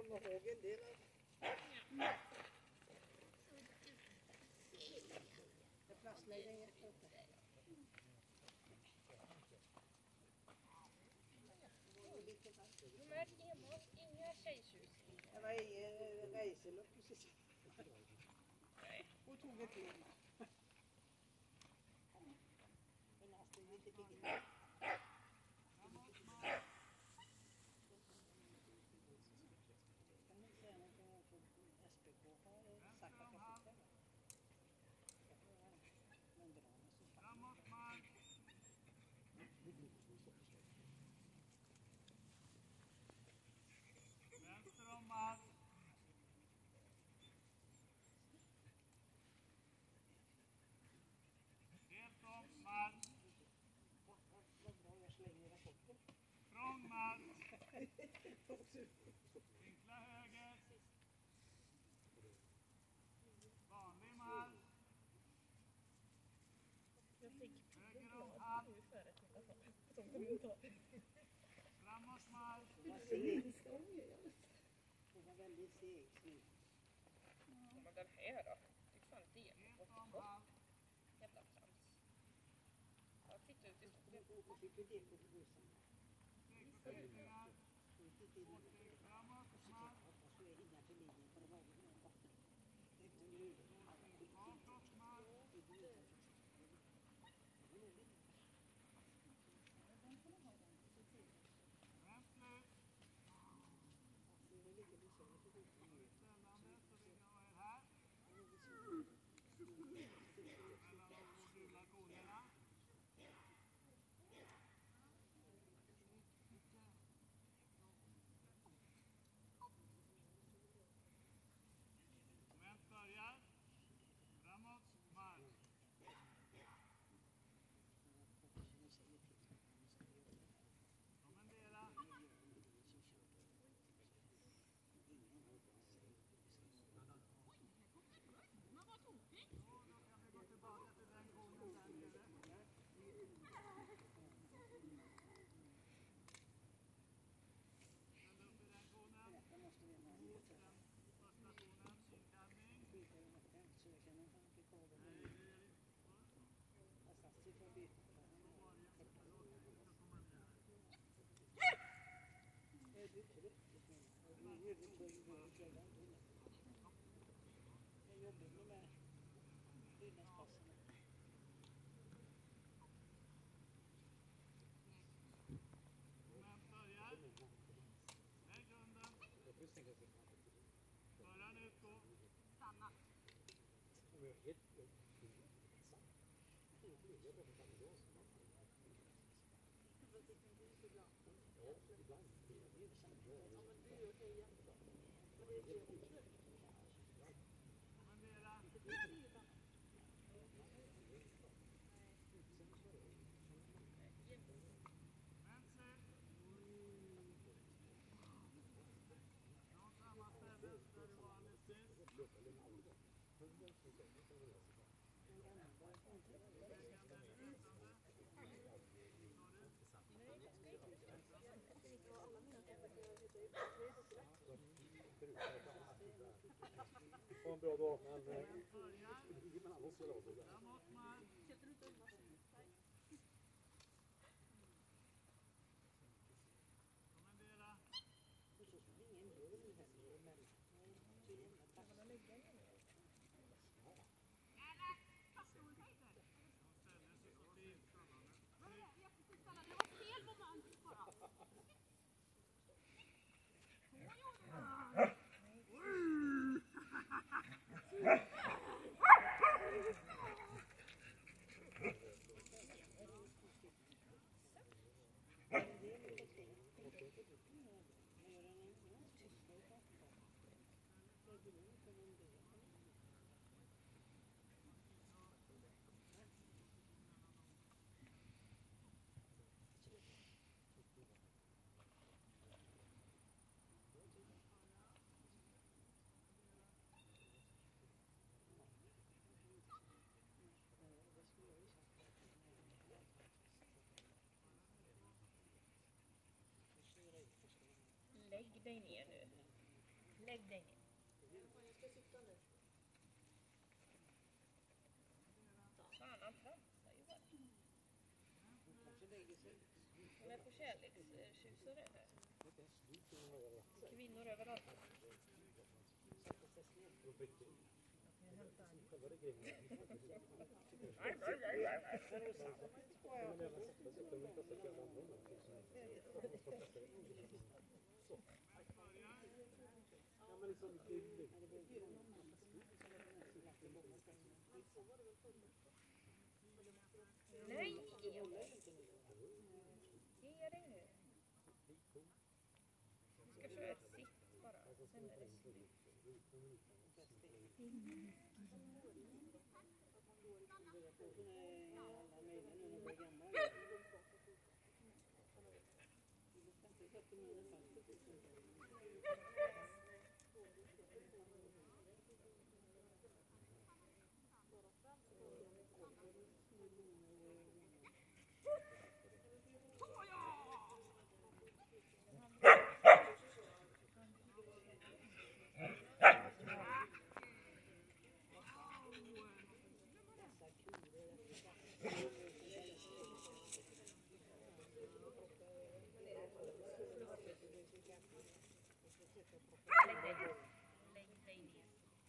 kommer ihåg en del av det plastlägger jätteuppe. De är enbart inga tjejtjus. Det var ingen reiselupp precis. Hon tog ett lån. Men alltså lite billigt. Vinkla höger. Vanlig marsch. Höger om halv. Framåt marsch. Hon var väldigt seg. Men den här då? Det är fan det. Helt om halv. Jävla trams. Ja, titta ut i skogen. Hon fick ju det på bussen. Stegförflyttningar. 2 steg framåt. Marsch. Så är inga till linjen för det var ju någon borta. Det är inte nu. Bakåt marsch. Vänster. Ställande så vill jag ha er här. Mellan de 2 gula konerna. Moment börjar. Framåt, marsch. Kommendera. Då kan vi gå tillbaka till den konen där nere. Ställ upp i den konen. Den första konen, inkallning. Moment börjar. Lägg grunden. Föraren utgår. Stanna. Kommendera. Vänster. Från samma ställe där du var alldeles nyss. Svängande, rättande. Ha en bra dag, men Moment börjar. men annars så är det bra. Framåt marsch. Kommendera. De ställer sig så fint. Lägg dig ner nu. Lägg dig ner. Jag ska sitta nu. Fan, han tramsar ju bara. Kanske lägger sig. Hon är på kärlekstjusare här. Kvinnor överallt. Sätter sig snett. Jag hämtar en. Kan du samma inte skoja? Ja, men liksom, Nej! Ge dig nu. Du ska köra ett sitt bara. Sen är det slut. Lägg dig ner.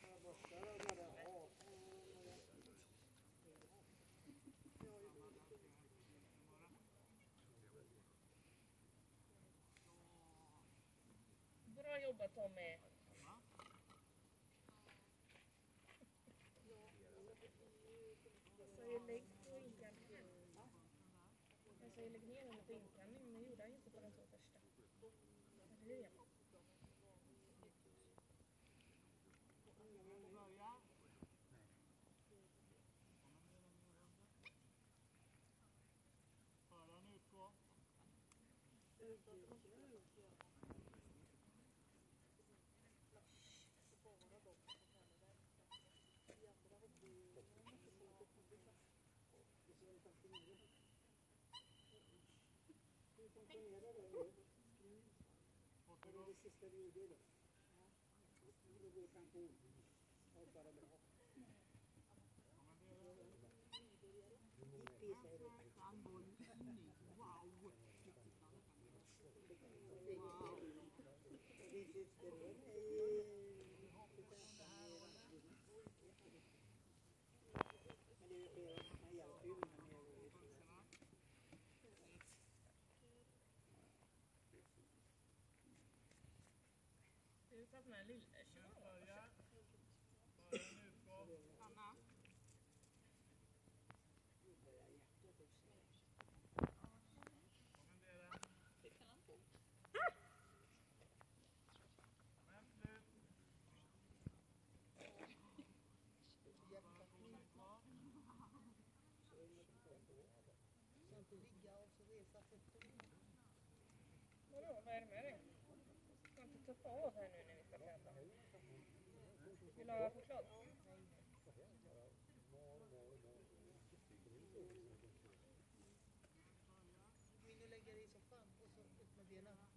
Bra jobbat Tommy. Jag säger lägg på inkallningen. Jag säger lägg ner den på inkallningen, men det gjorde han inte på den två första. Eller hur? Är det det sista du gjorde då? Då går pension. Och bara bra. Jippi säger du. Du tar den här lilla chihuahuan. Anna. Vadå, vad är det med dig? Du ska inte tuppa av här nu när vi ska tävla. Vill du ha choklad? Gå in och lägga dig i soffan och så ut med benen.